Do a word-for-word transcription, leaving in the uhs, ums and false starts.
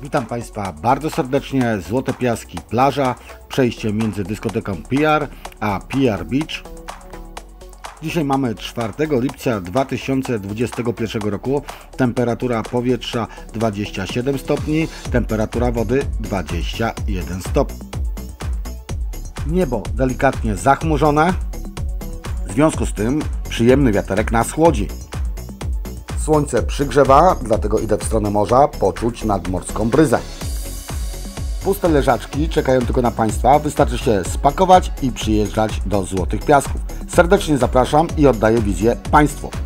Witam Państwa bardzo serdecznie. Złote Piaski, plaża, przejście między dyskoteką P R a P R Beach. Dzisiaj mamy czwartego lipca dwa tysiące dwudziestego pierwszego roku. Temperatura powietrza dwadzieścia siedem stopni, temperatura wody dwadzieścia jeden stopni. Niebo delikatnie zachmurzone, w związku z tym przyjemny wiaterek nas chłodzi. Słońce przygrzewa, dlatego idę w stronę morza poczuć nadmorską bryzę. Puste leżaczki czekają tylko na Państwa, wystarczy się spakować i przyjeżdżać do Złotych Piasków. Serdecznie zapraszam i oddaję wizję Państwu.